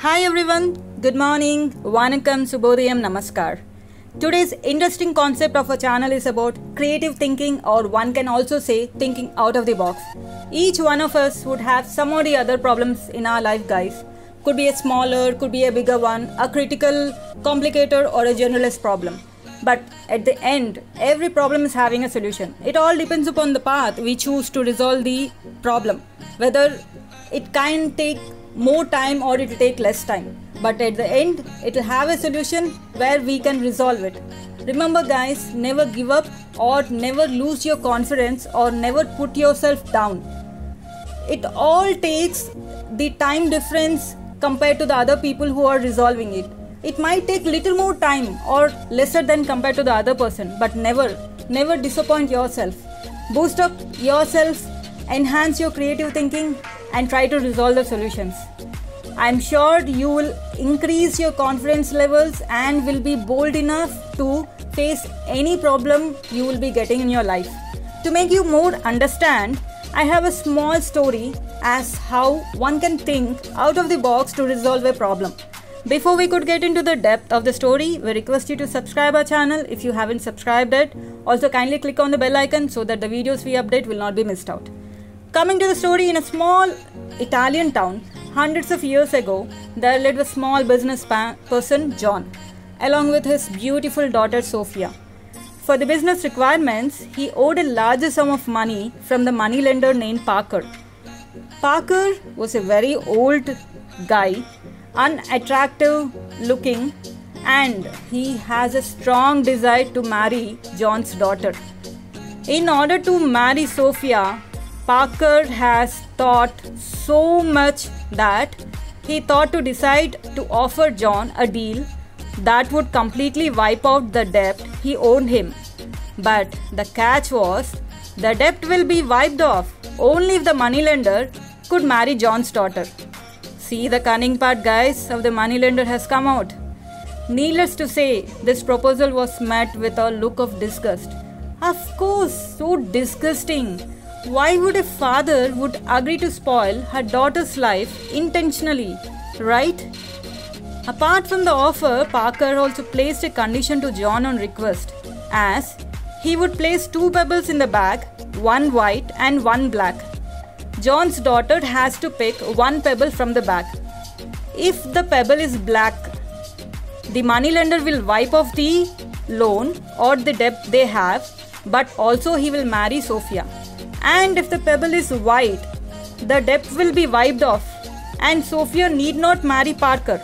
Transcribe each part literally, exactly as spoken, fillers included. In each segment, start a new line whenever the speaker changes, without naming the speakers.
Hi everyone, good morning, Vanakkam, Subhodayam, Namaskar. Today's interesting concept of our channel is about creative thinking, or one can also say thinking out of the box. Each one of us would have some or the other problems in our life, guys. Could be a smaller, could be a bigger one, a critical complicator or a generalist problem. But at the end, every problem is having a solution. It all depends upon the path we choose to resolve the problem. Whether it can take more time or it will take less time. But at the end, it will have a solution where we can resolve it. Remember guys, never give up or never lose your confidence or never put yourself down. It all takes the time difference compared to the other people who are resolving it. It might take little more time or lesser than compared to the other person, but never, never disappoint yourself. Boost up yourself, enhance your creative thinking and try to resolve the solutions. I'm sure you will increase your confidence levels and will be bold enough to face any problem you will be getting in your life. To make you more understand, I have a small story as how one can think out of the box to resolve a problem. Before we could get into the depth of the story, we request you to subscribe our channel if you haven't subscribed it. Also kindly click on the bell icon so that the videos we update will not be missed out. Coming to the story, in a small Italian town, hundreds of years ago, there lived a small business person, John, along with his beautiful daughter, Sophia. For the business requirements, he owed a larger sum of money from the moneylender named Parker. Parker was a very old guy, unattractive looking, and he has a strong desire to marry John's daughter. In order to marry Sophia, Parker has thought so much that he thought to decide to offer John a deal that would completely wipe out the debt he owed him. But the catch was, the debt will be wiped off only if the moneylender could marry John's daughter. See, the cunning part, guys, of the moneylender has come out. Needless to say, this proposal was met with a look of disgust. Of course, so disgusting. Why would a father would agree to spoil her daughter's life intentionally, right? Apart from the offer, Parker also placed a condition to John on request, as he would place two pebbles in the bag, one white and one black. John's daughter has to pick one pebble from the bag. If the pebble is black, the moneylender will wipe off the loan or the debt they have, but also he will marry Sophia. And if the pebble is white, the debt will be wiped off and Sophia need not marry Parker.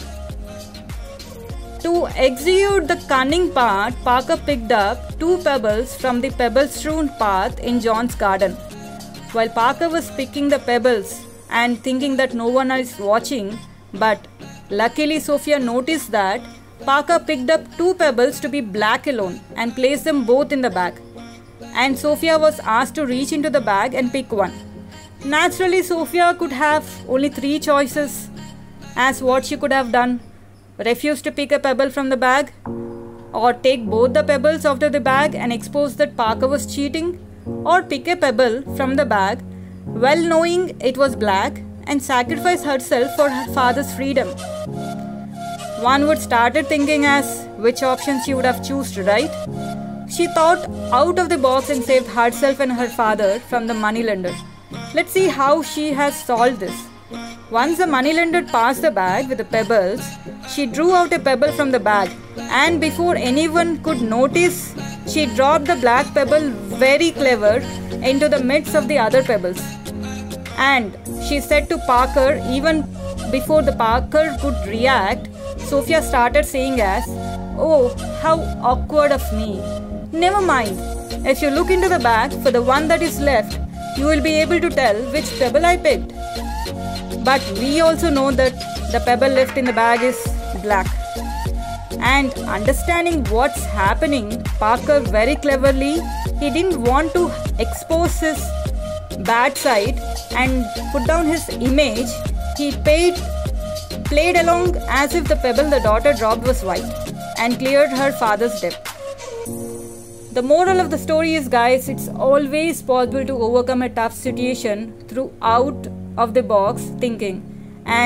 To execute the cunning part, Parker picked up two pebbles from the pebble-strewn path in John's garden. While Parker was picking the pebbles and thinking that no one is watching, but luckily Sophia noticed that Parker picked up two pebbles to be black alone and placed them both in the bag. And Sophia was asked to reach into the bag and pick one. Naturally, Sophia could have only three choices as what she could have done: refuse to pick a pebble from the bag, or take both the pebbles out of the bag and expose that Parker was cheating, or pick a pebble from the bag, well knowing it was black, and sacrifice herself for her father's freedom. One would started thinking as which option she would have chosen, right? She thought out of the box and saved herself and her father from the moneylender. Let's see how she has solved this. Once the moneylender passed the bag with the pebbles, she drew out a pebble from the bag, and before anyone could notice, she dropped the black pebble very clever into the midst of the other pebbles. And she said to Parker, even before the Parker could react, Sophia started saying as, "Oh, how awkward of me. Never mind. If you look into the bag for the one that is left, you will be able to tell which pebble I picked." But we also know that the pebble left in the bag is black. And understanding what's happening, Parker very cleverly, he didn't want to expose his bad side and put down his image. He paid, played along as if the pebble the daughter dropped was white and cleared her father's debt. The moral of the story is, guys, it's always possible to overcome a tough situation through out of the box thinking. And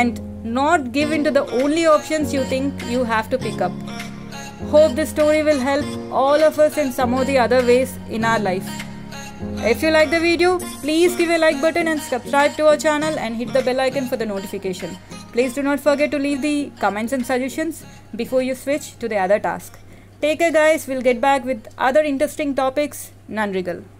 not give in to the only options you think you have to pick up. Hope this story will help all of us in some or the other ways in our life. If you like the video, please give a like button and subscribe to our channel and hit the bell icon for the notification. Please do not forget to leave the comments and suggestions before you switch to the other task. Take care guys, we'll get back with other interesting topics. Nandrigal.